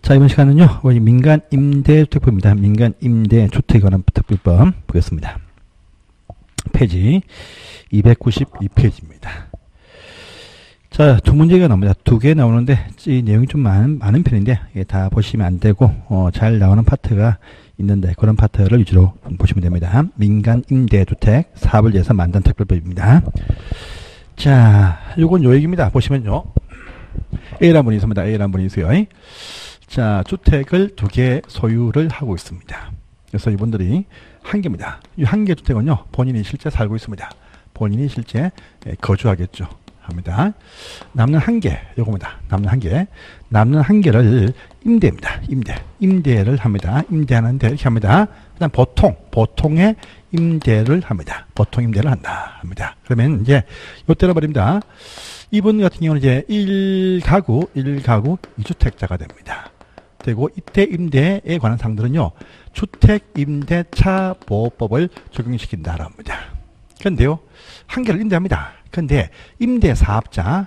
자, 이번 시간은요, 우리 민간 임대주택법입니다. 민간 임대주택에 관한 특별법 보겠습니다. 페이지 292페이지입니다. 자, 두 문제가 나옵니다. 두 개 나오는데, 이 내용이 좀 많은 편인데, 이게 다 보시면 안 되고, 잘 나오는 파트가 있는데, 그런 파트를 위주로 보시면 됩니다. 민간 임대주택 사업을 위해서 만든 특별법입니다. 자, 요건 요 얘기입니다. 보시면요. A라는 분이 있습니다. A라는 분이 있어요. 자, 주택을 두 개 소유를 하고 있습니다. 그래서 이분들이 한 개입니다. 이 한 개 주택은요, 본인이 실제 살고 있습니다. 본인이 실제 거주하겠죠. 합니다. 남는 한 개, 요겁니다. 남는 한 개. 남는 한 개를 임대입니다. 임대를 합니다. 임대하는데 이렇게 합니다. 그 다음 보통의 임대를 합니다. 보통 임대를 합니다. 그러면 이제 요때는 말입니다. 이분 같은 경우는 이제 1가구 2주택자가 됩니다. 되고 이때 임대에 관한 사항들은요, 주택임대차보호법을 적용시킨다라고 합니다. 그런데요, 한 개를 임대합니다. 그런데 임대사업자가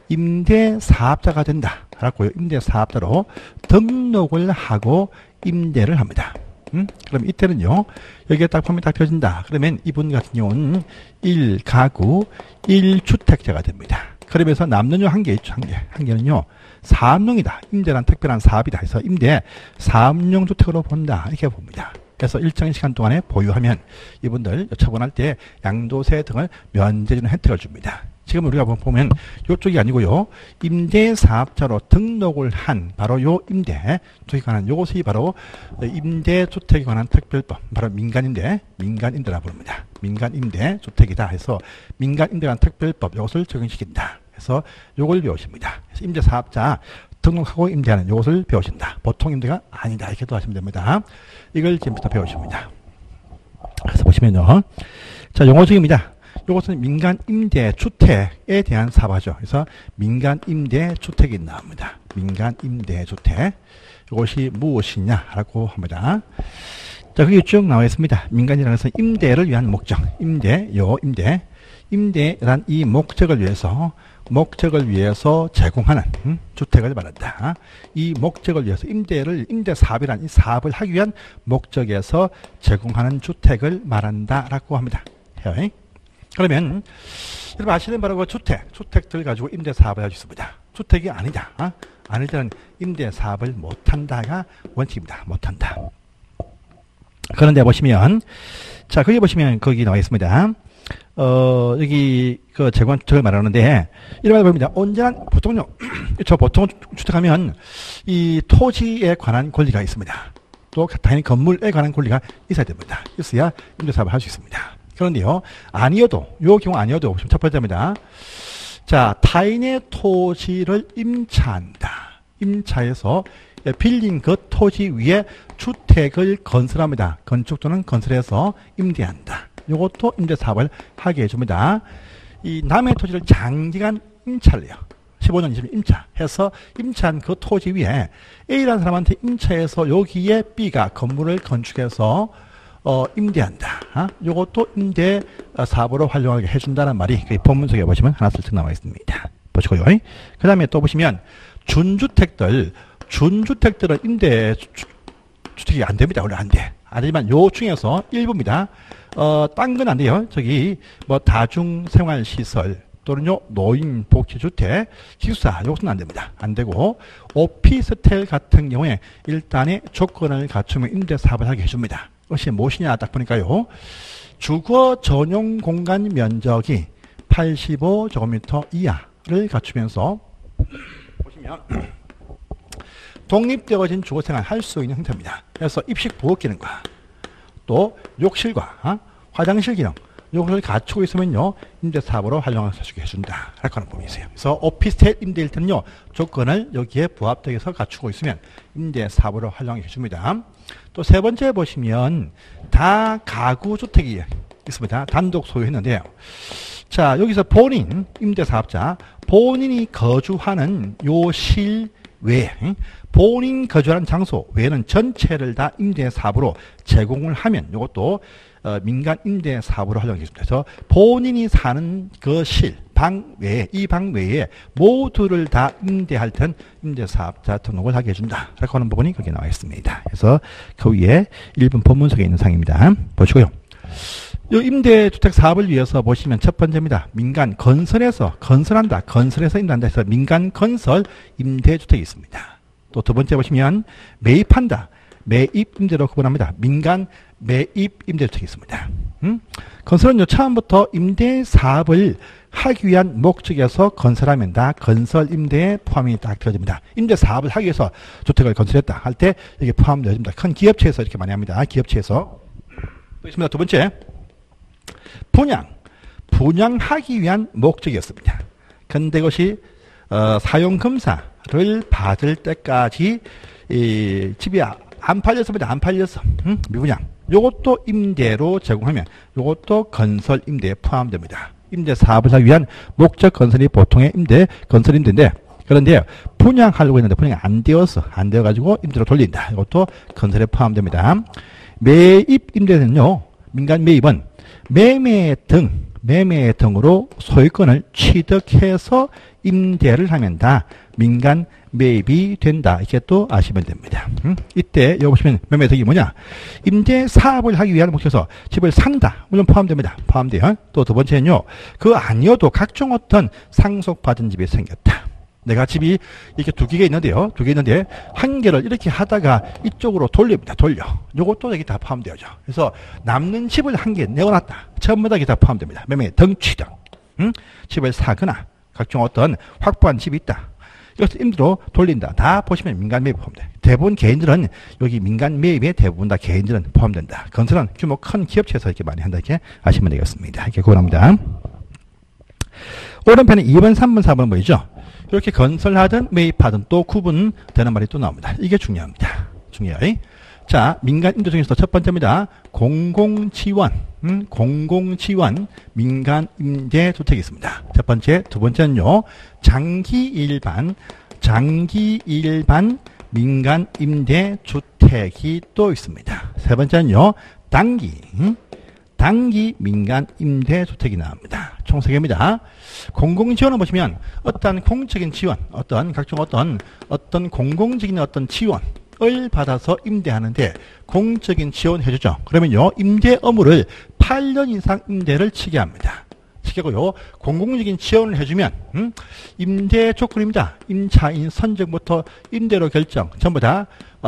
된다라고요. 임대사업자로 등록을 하고 임대를 합니다. 그럼 이때는요, 여기에 딱 보면 딱 펴진다. 그러면 이분 같은 경우는 1가구 1주택자가 됩니다. 그러면서 남는 요 한 개 있죠. 한 개는요, 사업용이다. 임대란 특별한 사업이다. 해서 임대 사업용 주택으로 본다. 이렇게 봅니다. 그래서 일정한 시간 동안에 보유하면 이분들 처분할 때 양도세 등을 면제해주는 혜택을 줍니다. 지금 우리가 보면 이쪽이 아니고요. 임대사업자로 등록을 한 바로 요 임대주택에 관한 요것이 바로 임대주택에 관한 특별법, 바로 민간임대라 부릅니다. 민간임대주택이다 해서 민간임대에 관한 특별법 요것을 적용시킨다. 그래서 요걸 배우십니다. 그래서 임대사업자 등록하고 임대하는 요것을 배우신다. 보통 임대가 아니다. 이렇게 또 하시면 됩니다. 이걸 지금부터 배우십니다. 그래서 보시면요. 자, 용어적입니다. 요것은 민간 임대주택에 대한 사업하죠. 그래서 민간 임대주택이 나옵니다. 민간 임대주택. 이것이 무엇이냐라고 합니다. 자, 그게 쭉 나와 있습니다. 민간이라는 것은 임대를 위한 목적. 임대란 이 목적을 위해서 제공하는 주택을 말한다. 이 목적을 위해서 임대사업이란 이 사업을 하기 위한 목적에서 제공하는 주택을 말한다라고 합니다. 그러면 여러분 아시는 바로 그 주택들 가지고 임대사업을 할 수 있습니다. 주택이 아니다. 아닐 때는 임대사업을 못한다가 원칙입니다. 못한다. 그런데 보시면, 자, 거기 보시면 거기 나와 있습니다. 여기 그 재관 주택을 말하는데 이런 말 봅니다. 언제나 보통요, 보통 주택하면 이 토지에 관한 권리가 있습니다. 또 당연히 건물에 관한 권리가 있어야 됩니다. 있어야 임대사업을 할 수 있습니다. 그런데요, 요 경우 아니어도 첫 번째입니다. 자, 타인의 토지를 임차한다. 임차해서 빌린 그 토지 위에 주택을 건설합니다. 건축 또는 건설해서 임대한다. 요것도 임대사업을 하게 해줍니다. 이 남의 토지를 장기간 임차를 해요. 15년, 20년 임차해서 임차한 그 토지 위에 A라는 사람한테 임차해서 여기에 B가 건물을 건축해서 임대한다. 요것도 임대사업으로 활용하게 해준다는 말이 그 본문 속에 보시면 하나 슬쩍 나와 있습니다. 보시고요. 그 다음에 또 보시면 준주택들은 임대주택이 안 됩니다. 원래 안 돼. 하지만 요 중에서 일부입니다. 딴 건 안 돼요. 저기, 다중생활시설, 또는요, 노인복지주택, 기숙사, 요것은 안 됩니다. 안 되고, 오피스텔 같은 경우에 일단의 조건을 갖추면 임대사업을 하게 해줍니다. 그것이 무엇이냐, 딱 보니까요. 주거 전용 공간 면적이 85제곱미터 이하를 갖추면서, 보시면, 독립되어진 주거생활 할 수 있는 형태입니다. 그래서 입식 부엌 기능과 또 욕실과 화장실 기능 이것을 갖추고 있으면요, 임대사업으로 활용할 수 있게 해준다. 라고 하는 법이 있어요. 그래서 오피스텔 임대일 때는요, 조건을 여기에 부합되게 해서 갖추고 있으면 임대사업으로 활용해 줍니다. 또 세 번째 보시면 다가구주택이 있습니다. 단독 소유했는데요. 자, 여기서 본인, 임대사업자, 본인이 거주하는 요 실외에 본인 거주하는 장소 외에는 전체를 다 임대사업으로 제공을 하면 이것도 민간 임대 사업으로 활용하겠습니다. 그래서 본인이 사는 거실, 방 외에, 이 방 외에 모두를 다 임대할 땐 임대사업자 등록을 하게 해준다. 라고 하는 부분이 거기에 나와 있습니다. 그래서 그 위에 1번 본문속에 있는 사항입니다. 보시고요. 이 임대주택 사업을 위해서 보시면 첫 번째입니다. 민간 건설에서 건설한다. 건설에서 임대한다 해서 민간 건설 임대주택이 있습니다. 또 두 번째 보시면 매입한다. 매입 임대로 구분합니다. 민간 매입 임대주택이 있습니다. 건설은요, 처음부터 임대 사업을 하기 위한 목적에서 건설하면 다 건설 임대에 포함이 딱 되어집니다. 임대 사업을 하기 위해서 주택을 건설했다 할 때 이게 포함되어집니다. 큰 기업체에서 이렇게 많이 합니다. 기업체에서. 또 있습니다. 두 번째, 분양하기 위한 목적이었습니다. 근데 이것이 사용검사를 받을 때까지 이 집이 안 팔렸습니다. 안 팔렸어. 미분양. 요것도 임대로 제공하면 요것도 건설 임대에 포함됩니다. 임대 사업을 하기 위한 목적 건설이 보통의 임대, 건설 임대인데, 그런데 분양하려고 했는데 분양이 안 되었어. 안 되어가지고 임대로 돌린다. 이것도 건설에 포함됩니다. 매입 임대는요, 민간 매입은 매매 등으로 소유권을 취득해서 임대를 하면 다 민간 매입이 된다. 이렇게 또 아시면 됩니다. 이때 여기 보시면 매매 등이 뭐냐? 임대 사업을 하기 위한 목적에서 집을 산다. 물론 포함됩니다. 포함돼요. 또 두 번째는요, 그 아니어도 각종 어떤 상속받은 집이 생겼다. 내가 집이 이렇게 두 개가 있는데요. 두 개 있는데 한 개를 이렇게 하다가 이쪽으로 돌립니다. 돌려. 요것도 여기 다 포함되어져. 그래서 남는 집을 한 개 내어놨다. 전부 다 여기 다 포함됩니다. 매매 등 취득. 집을 사거나 각종 어떤 확보한 집이 있다. 이것을 임대로 돌린다. 다 보시면 민간 매입 포함돼. 대부분 개인들은 여기 민간 매입에 대부분 다 개인들은 포함된다. 건설은 규모 큰 기업체에서 이렇게 많이 한다. 이렇게 아시면 되겠습니다. 이렇게 구분합니다. 오른편에 2번, 3번, 4번 보이죠? 이렇게 건설하든 매입하든 또 구분되는 말이 또 나옵니다. 이게 중요합니다. 중요해요. 자, 민간 임대 중에서 첫 번째입니다. 공공지원, 민간 임대주택이 있습니다. 첫 번째, 두 번째는요, 장기일반 민간 임대주택이 또 있습니다. 세 번째는요, 단기 민간 임대주택이 나옵니다. 총 3개입니다. 공공지원을 보시면 어떤 공적인 지원, 각종 어떤 공공적인 어떤 지원을 받아서 임대하는데 공적인 지원 해주죠. 그러면요, 임대 의무를 8년 이상 임대를 치게 합니다. 치게고요, 공공적인 지원을 해주면 임대 조건입니다. 임차인 선정부터 임대료 결정 전부 다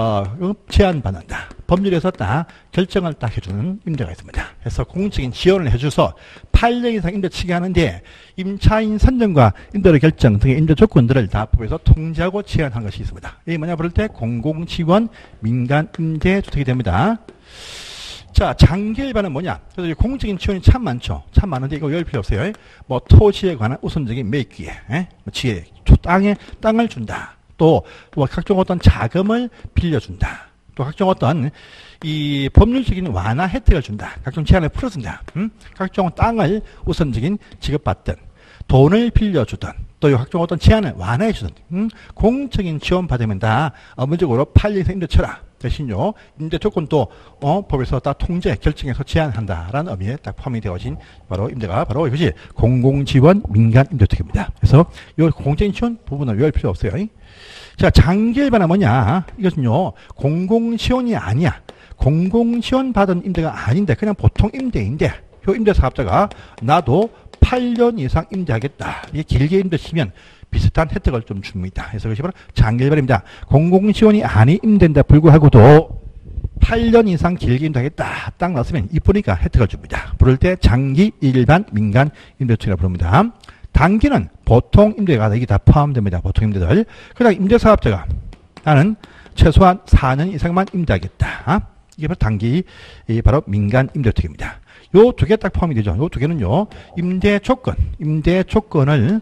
제한받는다. 법률에서 딱 결정을 딱 해주는 임대가 있습니다. 그래서 공적인 지원을 해줘서 8년 이상 임대 치게 하는데 임차인 선정과 임대료 결정 등의 임대 조건들을 다 법에서 통제하고 제한한 것이 있습니다. 이게 뭐냐 부를 때 공공지원 민간 임대주택이 됩니다. 자, 장기일반은 뭐냐? 그래서 공적인 지원이 참 많죠. 참 많은데 이거 열 필요 없어요. 뭐 토지에 관한 우선적인 매입기에, 지혜, 땅을 준다. 또 각종 어떤 자금을 빌려준다. 또 각종 어떤 이 법률적인 완화 혜택을 준다. 각종 제한을 풀어준다. 각종 땅을 우선적인 지급받든 돈을 빌려주든 또 각종 어떤 제한을 완화해주든 공적인 지원 받으면 다 업무적으로 8년 이상 임대 쳐라. 대신요, 임대 조건도 법에서 다 통제, 결정해서 제한한다라는 의미에 딱 포함이 되어진 바로 임대가 바로 이것이 공공지원 민간 임대주택입니다. 그래서 이 공적인 지원 부분을 외울 필요 없어요. 자, 장기일반은 뭐냐? 이것은요, 공공지원이 아니야. 공공지원 받은 임대가 아닌데 그냥 보통 임대인데 이 임대사업자가 나도 8년 이상 임대하겠다. 이게 길게 임대 치면 비슷한 혜택을 좀 줍니다. 그래서 그것이 바로 장기일반입니다. 공공지원이 아닌 임대인데 불구하고도 8년 이상 길게 임대하겠다. 딱 나왔으면 이쁘니까 혜택을 줍니다. 부를 때 장기일반 민간 임대주택이라고 부릅니다. 단기는 보통 임대가 이게 다 포함됩니다. 보통 임대들. 그다음 임대사업자가 나는 최소한 4년 이상만 임대하겠다. 이게 바로 단기, 바로 민간 임대주택입니다. 요 두 개 딱 포함이 되죠. 요 두 개는요, 임대 조건을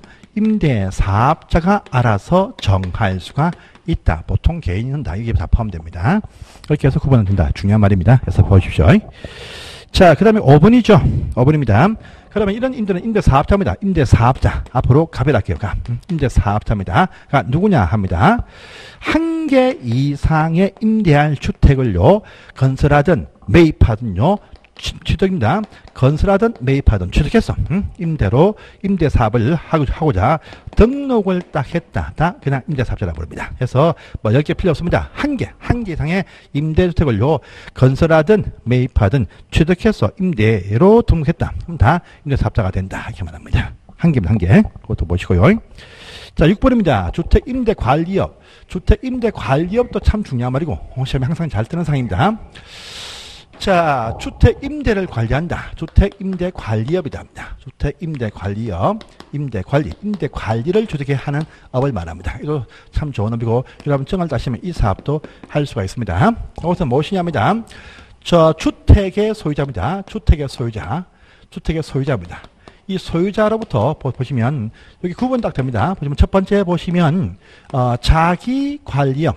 임대사업자가 알아서 정할 수가 있다. 보통 개인은 다 이게 다 포함됩니다. 그렇게 해서 구분을 둔다. 중요한 말입니다. 그래서 보십시오. 자, 그 다음에 5번이죠. 5번입니다. 그러면 이런 임대는 임대사업자입니다. 임대사업자. 앞으로 갑을 할게요. 임대사업자입니다. 그러니까 누구냐 합니다. 한 개 이상의 임대할 주택을요, 건설하든 매입하든요, 취득입니다. 건설하든 매입하든 취득해서 임대로 임대 사업을 하고자 등록을 딱 했다. 다 그냥 임대사업자라고 부릅니다. 그래서 뭐 10개 필요 없습니다. 한 개 이상의 임대주택을요 건설하든 매입하든 취득해서 임대로 등록했다. 그럼 다 임대사업자가 된다. 이렇게 말합니다. 한 개면 한 개. 그것도 보시고요. 자, 6번입니다. 주택임대관리업. 주택임대관리업도 참 중요한 말이고 시험에 항상 잘 뜨는 상입니다. 자, 주택임대를 관리한다. 주택임대관리업이다. 주택임대관리업, 임대관리를 주택에 하는 업을 말합니다. 이거 참 좋은 업이고 여러분 정을 따시면 이 사업도 할 수가 있습니다. 이것은 무엇이냐입니다. 저 주택의 소유자입니다. 주택의 소유자입니다. 이 소유자로부터 보시면 여기 구분 딱 됩니다. 보시면 첫 번째 보시면 자기관리형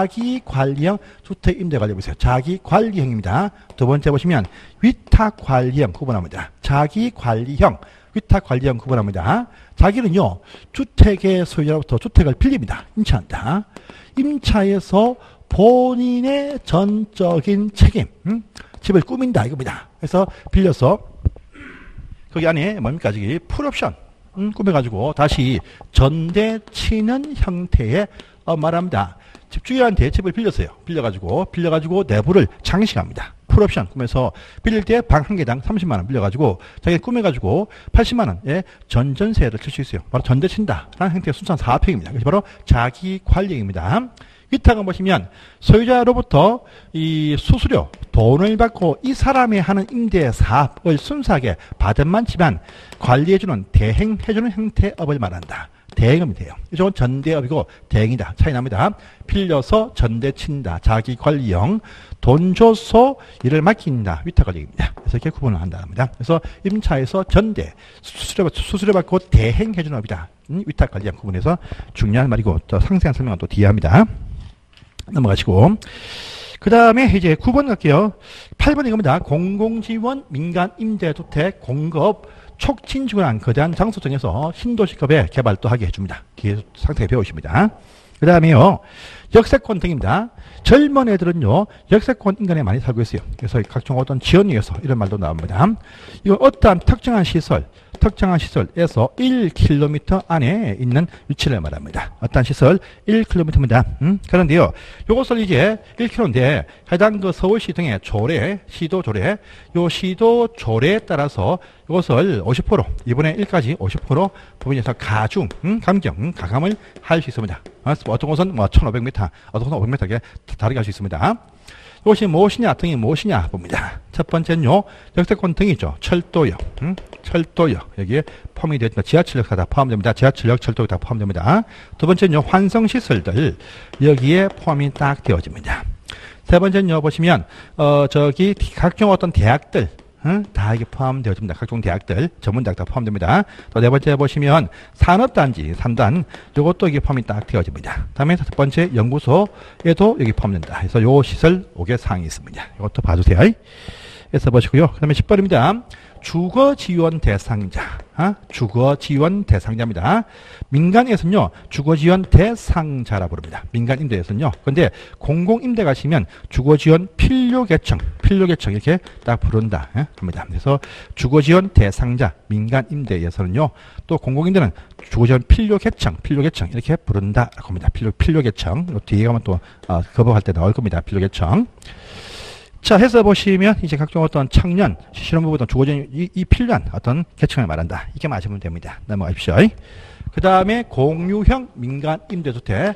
주택임대관리업 있어요. 자기관리형입니다. 두 번째 보시면 위탁관리형 구분합니다. 자기관리형, 위탁관리형 구분합니다. 자기는요 주택의 소유자로부터 주택을 빌립니다. 임차한다. 임차에서 본인의 전적인 책임, 집을 꾸민다 이겁니다. 그래서 빌려서 거기 안에 뭡니까? 저기 풀옵션 꾸며가지고 다시 전대 치는 형태의 말합니다. 집주인한테 집을 빌렸어요. 빌려가지고 내부를 장식합니다. 풀옵션 꾸며서 빌릴 때 방 한 개당 30만원 빌려가지고 자기 꾸며가지고 80만원에 전전세를 칠 수 있어요. 바로 전대 친다라는 형태의 순수한 사업행위입니다. 그래서 바로 자기관리입니다. 위탁은 보시면 소유자로부터 이 수수료, 돈을 받고 이 사람이 하는 임대 사업을 순수하게 받은 만치만 관리해주는, 대행해주는 형태업을 말한다. 대행업이 돼요. 이쪽은 전대업이고 대행이다. 차이 납니다. 빌려서 전대 친다. 자기관리형. 돈 줘서 일을 맡긴다. 위탁관리입니다. 그래서 이렇게 구분을 한답니다. 그래서 임차에서 전대, 수수료 받고 대행해주는 업이다. 위탁관리형 구분해서 중요한 말이고 또 상세한 설명은 또 뒤에 합니다. 넘어가시고 그 다음에 이제 9번 갈게요. 8번 이겁니다. 공공지원 민간임대주택 공급 촉진주거한 거대한 장소 정해서 신도시급의 개발도 하게 해줍니다. 뒤에 상세히 배우십니다. 그 다음에요. 역세권 등입니다. 젊은 애들은요. 역세권 인근에 많이 살고 있어요. 그래서 각종 어떤 지원위에서 이런 말도 나옵니다. 이거 어떠한 특정한 시설에서 1km 안에 있는 위치를 말합니다. 어떠한 시설 1km입니다. 그런데요. 이것을 이제 1km인데 해당 그 서울시 등의 조례, 시도 조례에 따라서 이것을 50% 이번에 1까지 50% 부분에서 가감을 할 수 있습니다. 어떤 곳은 뭐 1500m, 어떤 곳은 500m 이렇게 다르게 할 수 있습니다. 이것이 무엇이냐, 등이 무엇이냐 봅니다. 첫 번째는요, 역세권 등이죠. 철도역, 여기에 포함이 되어 있습니다. 지하철역 다 포함됩니다. 지하철역, 철도역 다 포함됩니다. 두 번째는요, 환성시설들, 여기에 포함이 딱 되어집니다. 세 번째는요, 보시면, 저기, 각종 어떤 대학들, 다 이게 포함되어집니다. 각종 대학들, 전문대학 다 포함됩니다. 또 네 번째 보시면 산업단지, 산단, 이것도 이게 포함이 딱 되어집니다. 다음에 다섯 번째 연구소에도 여기 포함된다. 그래서 요 시설 5개 사항이 있습니다. 이것도 봐주세요. 그래서 보시고요. 그 다음에 10번입니다. 주거지원 대상자. 주거지원 대상자입니다. 민간에서는요, 주거지원 대상자라 부릅니다. 민간임대에서는요. 근데 공공임대 가시면 주거지원 필요계층 이렇게 딱 부른다. 합니다. 그래서 주거지원 대상자, 민간임대에서는요, 또 공공임대는 주거지원 필요계층 이렇게 부른다라고 합니다. 필요계층. 뒤에 가면 또, 거부할 때 나올 겁니다. 필요계층. 자, 해서 보시면 이제 각종 어떤 청년, 실업부부터 주거지원 이 필요한 어떤 계층을 말한다. 이렇게 맞으면 됩니다. 넘어가십시오. 그 다음에 공유형 민간임대주택이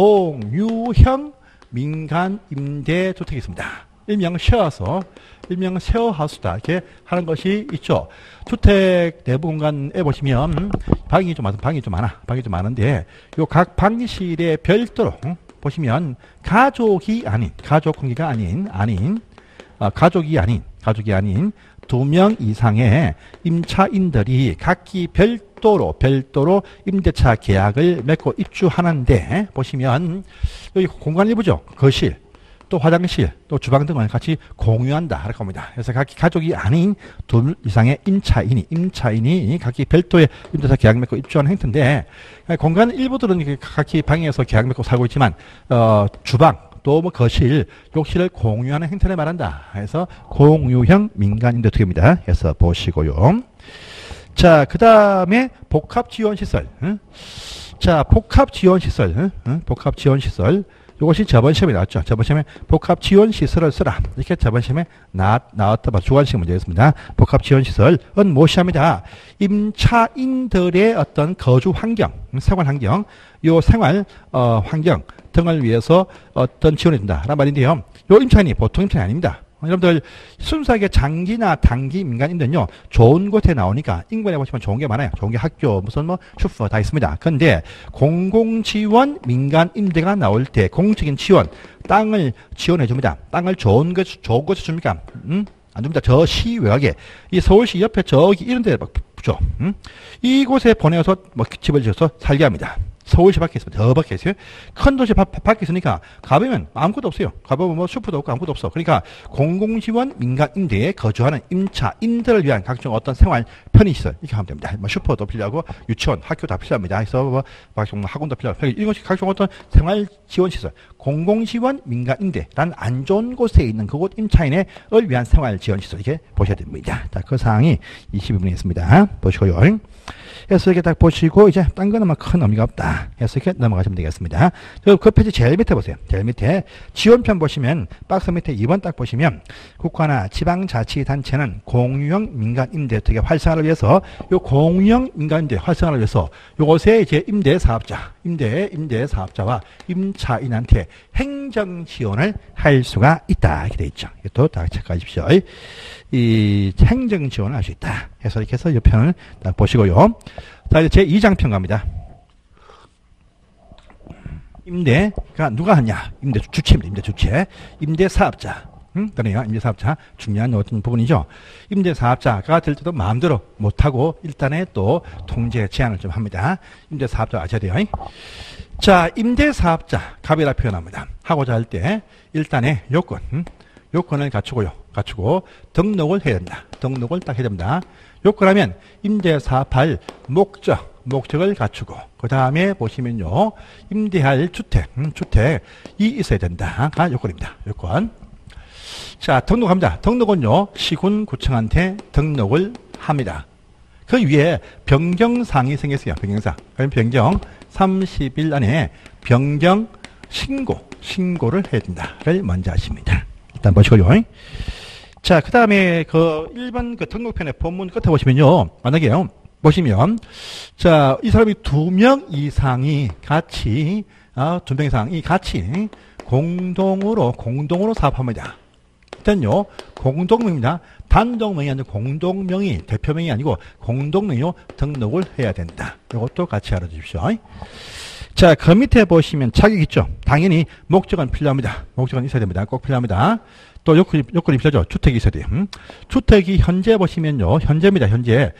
있습니다. 일명 쉐어하우스다. 이렇게 하는 것이 있죠. 주택 내부 공간에 보시면 방이 좀 많은데 요 각 방실에 별도로 보시면 가족이 아닌 가족이 아닌 2명 이상의 임차인들이 각기 별도로 임대차 계약을 맺고 입주하는데 보시면 여기 공간 일부죠. 거실, 또 화장실, 또 주방 등을 같이 공유한다. 이렇게 합니다. 그래서 각기 가족이 아닌 2 이상의 임차인이 각기 별도의 임대차 계약 맺고 입주하는 행태인데 공간 일부들은 각기 방에서 계약 맺고 살고 있지만 주방, 또 뭐 거실, 욕실을 공유하는 행태를 말한다. 그래서 공유형 민간임대 주택입니다. 그래서 보시고요. 자, 그 다음에 복합지원시설. 자, 복합지원시설. 복합지원시설. 이것이 저번 시험에 나왔죠. 저번 시험에 복합지원시설을 쓰라. 이렇게 저번 시험에 나왔다. 주관식 문제였습니다. 복합지원시설은 무엇이합니다. 임차인들의 어떤 거주 환경, 생활 환경, 요 생활 환경 등을 위해서 어떤 지원을 준다. 라는 말인데요. 요 임차인이 보통 임차인이 아닙니다. 여러분들 순수하게 장기나 단기 민간임대는요 좋은 곳에 나오니까 인근에 보시면 좋은 게 많아요. 좋은 게 학교 무슨 뭐 슈퍼 다 있습니다. 그런데 공공지원 민간임대가 나올 때 공적인 지원 땅을 지원해 줍니다. 땅을 좋은 곳에 줍니까? 안 줍니다. 저 시 외곽에 이 서울시 옆에 저기 이런 데 줘. 이곳에 보내서 뭐 집을 지어서 살게 합니다. 서울시 밖에 있습니다. 더 밖에 있어요. 큰 도시 밖에 있으니까 가보면 아무것도 없어요. 가보면 뭐 슈퍼도 없고 아무것도 없어. 그러니까 공공지원 민간임대에 거주하는 임차인들을 위한 각종 어떤 생활 편의시설 이렇게 하면 됩니다. 뭐 슈퍼도 필요하고 유치원, 학교 다 필요합니다. 그래서 뭐 각종 학원도 필요하고 이것이 각종 어떤 생활 지원시설, 공공지원 민간임대란 안 좋은 곳에 있는 그곳 임차인을 위한 생활 지원시설 이렇게 보셔야 됩니다. 자, 그 사항이 22분에 있습니다. 보시고요. 그래서 이렇게 딱 보시고 이제 딴 거는 뭐 큰 의미가 없다. 그래서 이렇게 넘어가시면 되겠습니다. 그 페이지 제일 밑에 보세요. 제일 밑에 지원편 보시면 박스 밑에 2번 딱 보시면 국가나 지방자치단체는 공유형 민간임대주택의 활성화를 위해서 요 공유형 민간임대 활성화를 위해서 요것에 이제 임대사업자, 임대사업자와 임차인한테 행정 지원을 할 수가 있다. 이렇게 되어 있죠. 이것도 다 체크하십시오. 이 행정 지원을 할 수 있다. 그래서 이렇게 해서 이 편을 딱 보시고요. 자, 이제 제 2장편 갑니다. 임대가 누가 하냐? 임대 주체입니다. 임대 주체. 임대사업자. 그래요. 임대사업자. 중요한 어떤 부분이죠. 임대사업자가 될 때도 마음대로 못하고 일단에 또 통제 제한을 좀 합니다. 임대사업자 아셔야 돼요. 자, 임대사업자 갑이라 표현합니다. 하고자 할 때 일단에 요건을 갖추고 등록을 해야 된다. 등록을 딱 해야 됩니다. 요건하면 임대사업할 목적을 갖추고 그 다음에 보시면요 임대할 주택이 있어야 된다가 요건입니다. 요건. 자, 등록합니다. 등록은요 시군구청한테 등록을 합니다. 그 위에 변경사항이 생겼어요. 변경사항. 그럼 변경 30일 안에 변경 신고를 해야 된다를 먼저 하십니다. 일단 보시고요. 자, 그 다음에 그 1번 그 등록편의 본문 끝에 보시면요. 만약에요. 보시면, 자, 이 사람이 2명 이상이 같이, 2명 이상이 같이 공동으로 사업합니다. 일단요, 공동명입니다. 단독명이 아니고 공동명의, 대표명이 아니고 공동명의로 등록을 해야 된다. 이것도 같이 알아주십시오. 자, 그 밑에 보시면 자격 있죠. 당연히 목적은 필요합니다. 목적은 있어야 됩니다. 꼭 필요합니다. 또 요건이 필요하죠. 주택이 있어야 돼요. 주택이 현재 보시면요. 현재입니다. 현재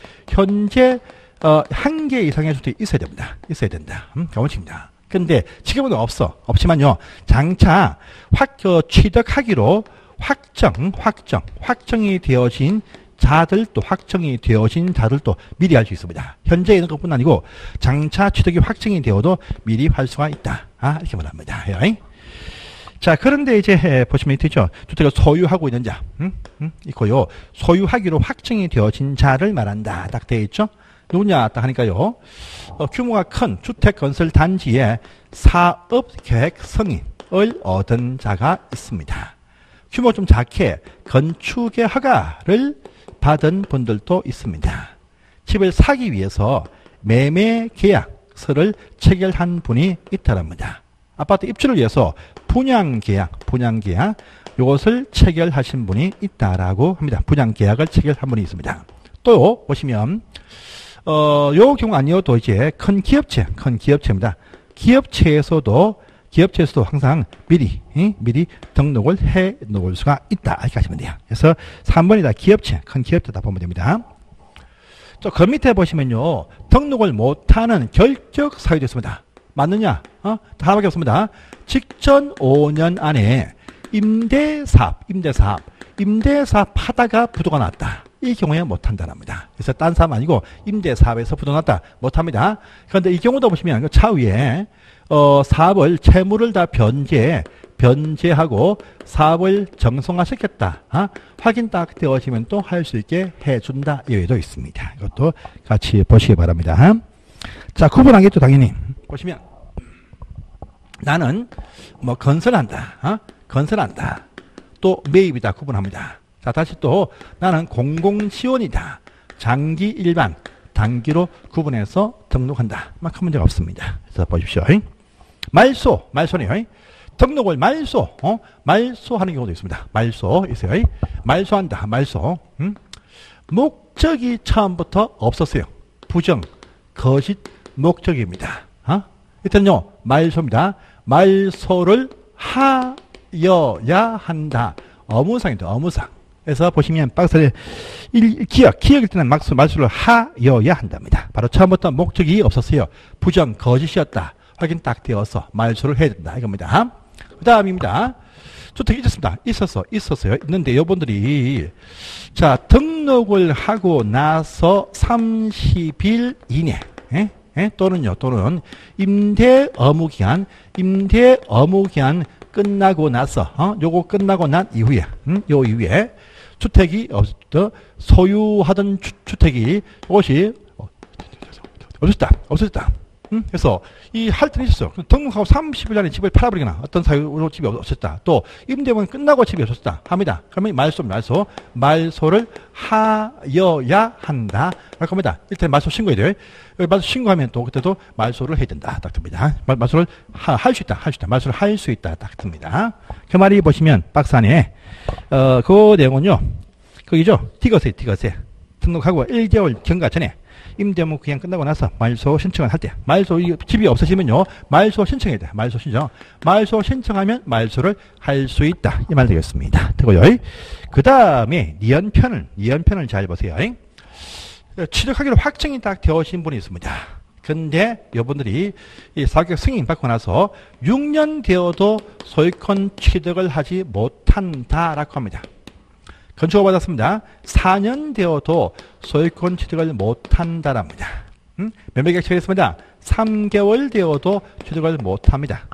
1개 이상의 주택이 있어야 됩니다. 있어야 된다. 원칙입니다. 근데 지금은 없지만요. 장차 취득하기로 확정이 되어진 자들도 미리 할 수 있습니다. 현재 있는 것뿐 아니고 장차 취득이 확정이 되어도 미리 할 수가 있다. 이렇게 말합니다. 자, 그런데 이제 보시면 있죠. 주택을 소유하고 있는 자, 있고요. 소유하기로 확정이 되어진 자를 말한다. 딱 되어 있죠. 누구냐 딱 하니까요. 규모가 큰 주택 건설 단지에 사업 계획 승인을 얻은 자가 있습니다. 규모 좀 작게 건축의 허가를 받은 분들도 있습니다. 집을 사기 위해서 매매 계약서를 체결한 분이 있다랍니다. 아파트 입주를 위해서 분양 계약 이것을 체결하신 분이 있다라고 합니다. 분양 계약을 체결한 분이 있습니다. 또 보시면 요 경우 아니어도 이제 큰 기업체입니다. 기업체에서도 항상 미리 등록을 해 놓을 수가 있다. 이렇게 하시면 돼요. 그래서 3번이다. 큰 기업체다 보면 됩니다. 또 그 밑에 보시면요. 등록을 못하는 결격 사유도 있습니다. 맞느냐? 하나밖에 없습니다. 직전 5년 안에 임대사업 하다가 부도가 났다. 이 경우에 못한다는 겁니다. 그래서 딴 사업 아니고 임대사업에서 부도 났다. 못합니다. 그런데 이 경우도 보시면 그 차 위에 사업을 채무를 다 변제해 변제하고 사업을 정성화시켰다. 확인 딱 되어지면 또 할 수 있게 해준다. 여기도 있습니다. 이것도 같이 보시기 바랍니다. 자, 구분하겠죠, 당연히. 보시면 나는 뭐 건설한다. 건설한다. 또 매입이다. 구분합니다. 자, 다시 또 나는 공공지원이다. 장기 일반, 단기로 구분해서 등록한다. 막 큰 문제가 없습니다. 그래서 보십시오. 말소네요. 등록을 말소하는 경우도 있습니다. 말소 있어요. 말소한다. 말소. 목적이 처음부터 없었어요. 부정, 거짓 목적입니다. 일단요, 말소입니다. 말소를 하여야 한다. 어무상입니다. 어무상. 그래서 보시면 박스에 기억일 때는 말소를 하여야 한답니다. 바로 처음부터 목적이 없었어요. 부정, 거짓이었다. 확인 딱 되어서 말소를 해야 된다. 이겁니다. 그 다음입니다. 주택이 있었습니다. 있었어요. 있는데 여러분들이 자, 등록을 하고 나서 30일 이내 또는 임대 의무 기한 끝나고 나서 요거 끝나고 난 이후에 요 이후에 주택이 소유하던 주택이 이것이 없어졌다. 그래서 이 할 때는 있었어. 등록하고 30일 안에 집을 팔아버리거나 어떤 사유로 집이 없었다. 또 임대문 끝나고 집이 없었다 합니다. 그러면 말소를 하여야 한다. 할 겁니다. 일단 말소 신고해야 돼요. 말소 신고하면 또 그때도 말소를 해야 된다. 딱 듭니다. 말소를 할 수 있다. 말소를 할 수 있다. 딱 듭니다. 그 말이 보시면 박스 안에 그 내용은요. 거기죠. 티거세. 등록하고 1개월 경과 전에 임대무 기한 끝나고 나서 말소 신청을 할 때 집이 없어지면요. 말소 신청해야 돼. 말소 신청하면 말소를 할 수 있다. 이 말 되겠습니다. 되고요. 그 다음에 니언편을 잘 보세요. 취득하기로 확정이 딱 되어진 분이 있습니다. 근데 여러분들이 이 사격 승인 받고 나서 6년 되어도 소유권 취득을 하지 못한다라고 합니다. 건축을 받았습니다. 4년 되어도 소유권 취득을 못한다랍니다. 매매계약 체결했습니다. 3개월 되어도 취득을 못합니다.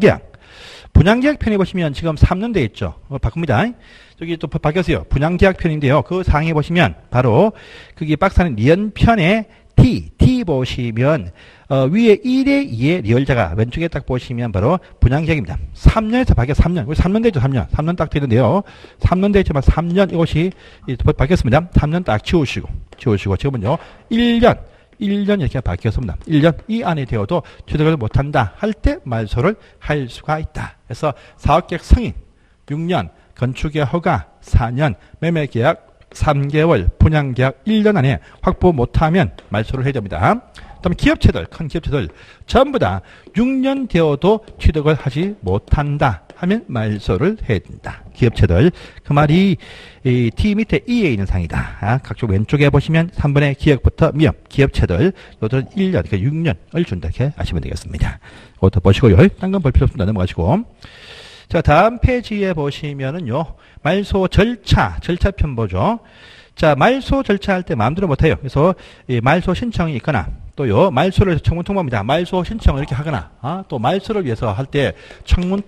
분양계약 편에 보시면 지금 3년 돼 있죠. 바꿉니다. 저기 또 바뀌었어요. 분양계약 편인데요. 그 상에 보시면 바로 거기 박스는 리언편에 T 보시면 위에 1에 2의 리얼자가 왼쪽에 딱 보시면 바로 분양계약입니다. 3년에서 바뀌어 3년. 3년 되죠. 3년 딱 되는데요. 3년 되지만 3년 이것이 바뀌었습니다. 3년 딱 지우시고 지금은요. 1년 이렇게 바뀌었습니다. 1년 이 안에 되어도 취득을 못한다 할 때 말소를 할 수가 있다. 그래서 사업계약 승인 6년, 건축계약 허가 4년, 매매계약 3개월, 분양계약 1년 안에 확보 못하면 말소를 해야 됩니다. 그다음에 큰 기업체들 전부 다 6년 되어도 취득을 하지 못한다 하면 말소를 해야 된다. 기업체들 그 말이 이 T 밑에 E에 있는 상이다. 각종 왼쪽에 보시면 3번의 기업부터 미업 기업체들 요들은 1년 그러니까 6년을 준다 이렇게 아시면 되겠습니다. 그것도 보시고요. 딴 건 볼 필요 없습니다. 넘어가시고 자, 다음 페이지에 보시면은요, 말소 절차편 보죠. 자, 말소 절차할 때 마음대로 못해요. 그래서 이 말소 신청이 있거나, 또요, 말소를 청문 통보입니다. 말소 신청을 이렇게 하거나, 또 말소를 위해서 할 때 청문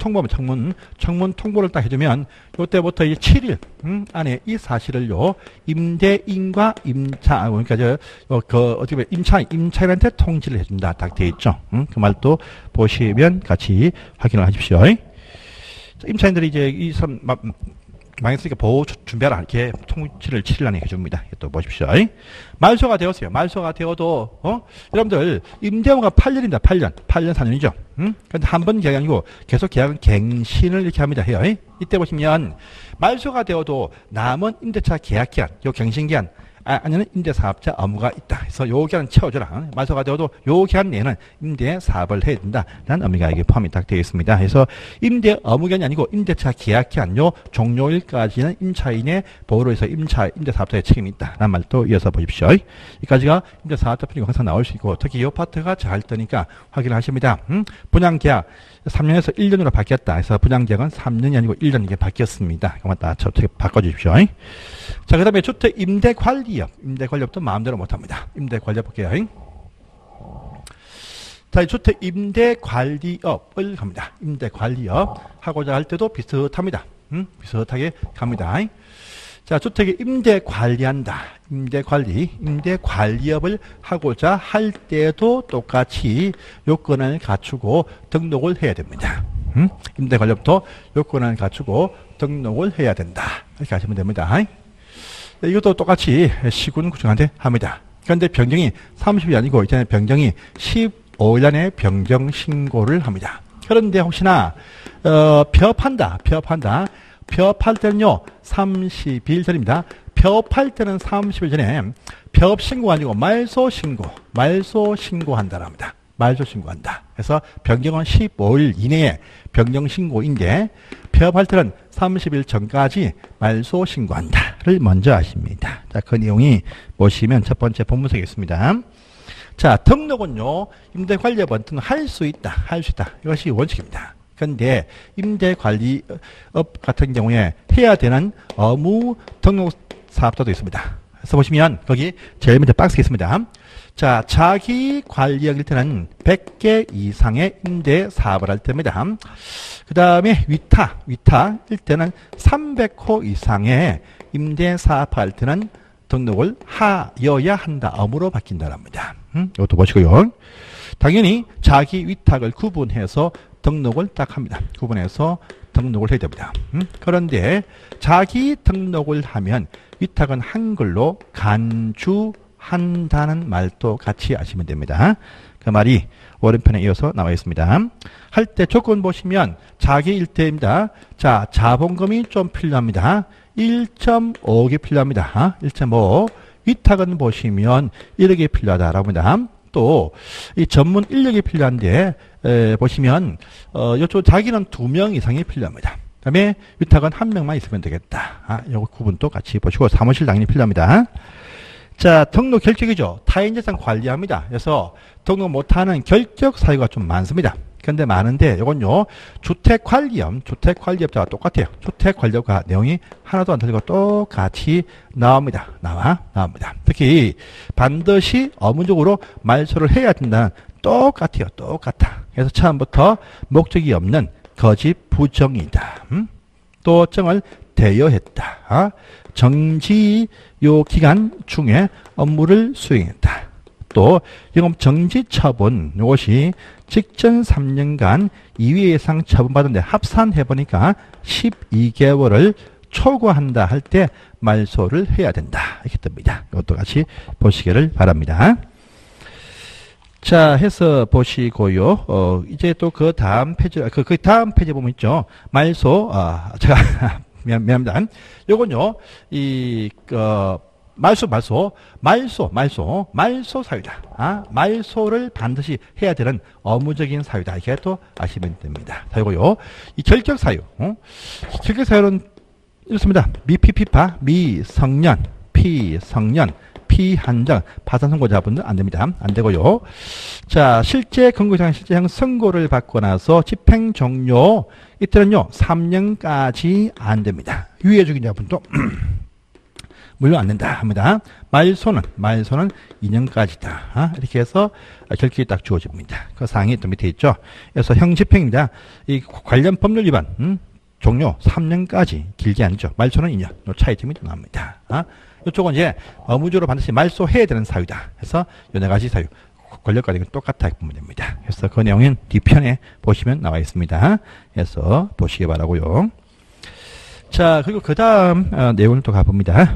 통보를 딱 해주면, 요때부터 이제 7일 안에 이 사실을요, 임대인과 임차, 그러니까 어떻게 보면 임차인한테 통지를 해준다. 딱 되어 있죠. 그 말도 보시면 같이 확인을 하십시오. 임차인들이 이제 이 사람 망했으니까 보호 준비하라 이렇게 통지를 7일 안에 해줍니다. 또 보십시오. 말소가 되었어요. 말소가 되어도 여러분들 임대료가 8년입니다. 8년 4년이죠. 그런데 한 번 계약이 아니고 계속 계약은 갱신을 이렇게 합니다. 해요. 이때 보시면 말소가 되어도 남은 임대차 계약 기한, 요 갱신 기한 아니면 임대사업자 의무가 있다. 그래서 요 기한 채워줘라. 말소가 되어도 요 기한 내에는 임대 사업을 해야 된다. 라는 의미가 이게 포함이 딱 되어 있습니다. 그래서 임대 의무 기한이 아니고 임대차 계약 기한 요 종료일까지는 임차인의 보호로 해서 임대사업자의 책임이 있다. 라는 말도 이어서 보십시오. 여기까지가 임대사업자 편이 항상 나올 수 있고 특히 이 파트가 잘 뜨니까 확인을 하십니다. 분양계약 3년에서 1년으로 바뀌었다. 그래서 분양계약은 3년이 아니고 1년 이게 바뀌었습니다. 그만 딱 어떻게 바꿔주십시오. 자, 그 다음에 주택 임대관리업. 임대관리업도 마음대로 못합니다. 임대관리업 볼게요. 자, 주택 임대관리업을 갑니다. 임대관리업 하고자 할 때도 비슷합니다. 비슷하게 갑니다. 자, 주택의 임대관리한다. 임대관리업을 하고자 할 때도 똑같이 요건을 갖추고 등록을 해야 됩니다. 임대관리업도 요건을 갖추고 등록을 해야 된다. 이렇게 하시면 됩니다. 이것도 똑같이 시군 구청한테 합니다. 그런데 변경이 30일이 아니고 이제는 변경이 15일 안에 변경 신고를 합니다. 그런데 혹시나 벼판다. 벼팔 때는요 30일 전입니다. 벼팔 때는 30일 전에 벼업 신고가 아니고 말소 신고한다랍니다. 말소 신고한다. 그래서 변경은 15일 이내에 변경 신고인데 벼업할 때는 30일 전까지 말소 신고한다를 먼저 아십니다. 자, 그 내용이 보시면 첫 번째 본문석에 있습니다. 자, 등록은요 임대관리업은 할 수 있다. 이것이 원칙입니다. 그런데 임대관리업 같은 경우에 해야 되는 의무 등록 사업자도 있습니다. 그래서 보시면 거기 제일 먼저 박스가 있습니다. 자, 자기 관리역일 때는 100개 이상의 임대 사업을 할 때입니다. 그 다음에 위탁일 때는 300호 이상의 임대 사업할 때는 등록을 하여야 한다. 의무로 바뀐다랍니다. 이것도 보시고요. 당연히 자기 위탁을 구분해서 등록을 딱 합니다. 구분해서 등록을 해야 됩니다. 그런데 자기 등록을 하면 위탁은 한글로 간주한다는 말도 같이 아시면 됩니다. 그 말이 오른편에 이어서 나와 있습니다. 할 때 조건 보시면 자기 일대입니다. 자, 자본금이 좀 필요합니다. 1.5개 필요합니다. 1.5. 위탁은 보시면 1억이 필요하다라고 합니다. 또 이 전문 인력이 필요한데 보시면 이쪽 자기는 2명 이상이 필요합니다. 그 다음에 위탁은 1명만 있으면 되겠다. 요거 구분도 같이 보시고 사무실 당연히 필요합니다. 자, 등록 결격이죠. 타인재산 관리합니다. 그래서 등록 못하는 결격 사유가 좀 많습니다. 그런데 많은데 이건요 주택관리업자와 똑같아요. 주택관리업과 내용이 하나도 안 틀리고 똑같이 나옵니다. 나옵니다. 특히 반드시 의무적으로 말소를 해야 된다는 똑같아. 그래서 처음부터 목적이 없는 거짓 부정이다. 또 정을 대여했다. 정지요 기간 중에 업무를 수행했다. 또 영업 정지 처분 이것이 직전 3년간 2회 이상 처분받은데 합산해보니까 12개월을 초과한다 할 때 말소를 해야 된다. 이렇게 뜹니다. 이것도 같이 보시기를 바랍니다. 자, 해서 보시고요. 이제 또 그 다음 페이지, 그 다음 페이지 보면 있죠. 말소, 제가, 미안합니다. 요건요, 말소 사유다. 말소를 반드시 해야 되는 의무적인 사유다. 이렇게 또 아시면 됩니다. 자, 요거요. 이 결격 사유. 결격 사유는 이렇습니다. 미피피파, 미성년, 피성년, 피한정, 파산 선고자분들 안 됩니다. 안 되고요. 자, 실제 근거상 실제상 선고를 받고 나서 집행 종료 이때는요 3년까지 안 됩니다. 유예 중인자분도 물론 안 된다 합니다. 말소는 2년까지다. 이렇게 해서 결격이 딱 주어집니다. 그 사항이 또 밑에 있죠. 그래서 형집행입니다. 이 관련 법률 위반 종료 3년까지 길게 아니죠. 말소는 2년. 이 차이점이 또 나옵니다. 이쪽은 이제 의무적으로 반드시 말소해야 되는 사유다. 그래서 요 4가지 사유 권력과는 똑같다 보면 됩니다. 그래서 그 내용은 뒤편에 보시면 나와 있습니다. 그래서 보시기 바라고요. 자, 그리고 그 다음 내용을 또 가봅니다.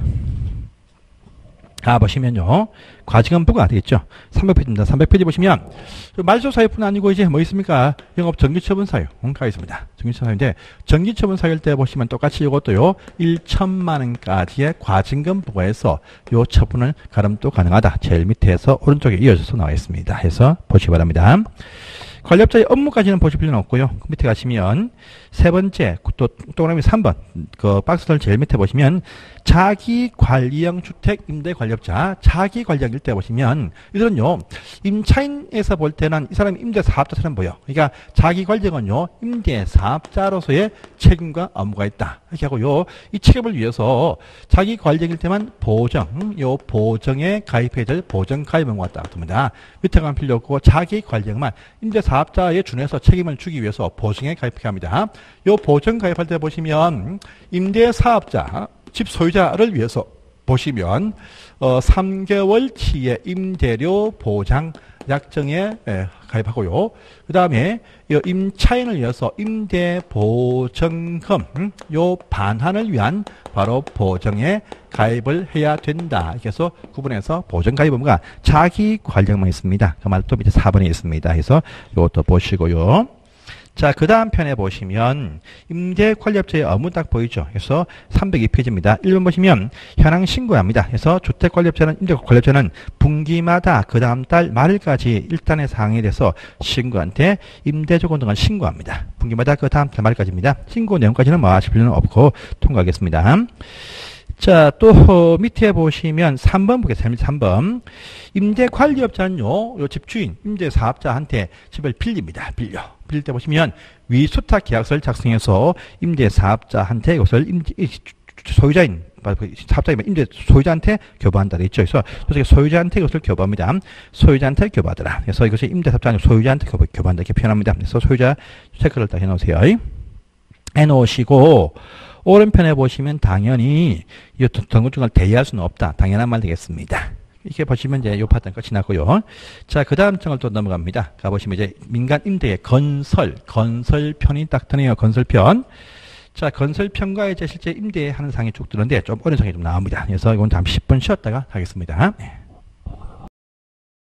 보시면요. 과징금부가 되겠죠. 300페이지입니다. 300페이지 보시면 말소 사유뿐 아니고 이제 뭐 있습니까? 영업 정지처분 사유가 있습니다. 정지처분 사유인데 정지처분 사유일 때 보시면 똑같이 이것도요. 1천만 원까지의 과징금 부과해서 요 처분을 가름도 가능하다. 제일 밑에서 오른쪽에 이어져서 나와 있습니다. 해서 보시기 바랍니다. 관리업자의 업무까지는 보실 필요는 없고요. 그 밑에 가시면 세 번째, 또 동그라미 3번, 그 박스를 제일 밑에 보시면 자기관리형 주택 임대 관리업자, 자기관리형 일대 보시면 이들은요, 임차인에서 볼 때는 이 사람이 임대사업자처럼 보여. 그러니까 자기관리형은요, 임대사업자로서의 책임과 업무가 있다. 이렇게 하고요, 이 책임을 위해서 자기관리형일 때만 요 보정에 가입해야 될 보정가입 의무가 있다. 밑에 가면 필요 없고 자기관리형만 임대사업자에 준해서 책임을 주기 위해서 보정에 가입해야 합니다. 요 보정 가입할 때 보시면 임대사업자, 집 소유자를 위해서 보시면 3개월치의 임대료 보장 약정에 가입하고요. 그 다음에 임차인을 위해서 임대보증금 요 반환을 위한 바로 보정에 가입을 해야 된다. 그래서 구분해서 보정가입 의무가 자기관리형만 있습니다. 그 말도 밑에 4번에 있습니다. 그래서 이것도 보시고요. 자, 그 다음 편에 보시면 임대관리업자의 업무 딱 보이죠. 그래서 302페이지입니다. 1번 보시면 현황 신고합니다. 그래서 주택관리업자는 임대관리업자는 분기마다 그 다음 달 말일까지 일단의 사항에 대해서 신고한테 임대조건 등을 신고합니다. 분기마다 그 다음 달 말일까지입니다. 신고 내용까지는 뭐 하실 필요는 없고 통과하겠습니다. 자, 또 밑에 보시면 3번 보겠습니다. 3번. 임대관리업자는요, 요 집주인, 임대사업자한테 집을 빌립니다. 빌릴 때 보시면 위수탁 계약서를 작성해서 임대사업자한테 이것을 소유자인, 사업자이면 임대 소유자한테 교부한다. 돼 있죠. 그래서 소유자한테 이것을 교부합니다. 소유자한테 교부하더라. 그래서 이것이 임대사업자 아니고 소유자한테 교부한다. 이렇게 표현합니다. 그래서 소유자 체크를 딱 해놓으세요. 해놓으시고, 오른편에 보시면 당연히 이 등록증을 대여할 수는 없다. 당연한 말 되겠습니다. 이렇게 보시면 이제 요 파트는 끝이 났고요. 자, 그 다음 장을 또 넘어갑니다. 가보시면 이제 민간 임대의 건설편이 딱 드네요. 건설편. 자, 건설편과 이제 실제 임대하는 상이 쭉 뜨는데 좀 어려운 상이 좀 나옵니다. 그래서 이건 잠시 10분 쉬었다가 하겠습니다. 네.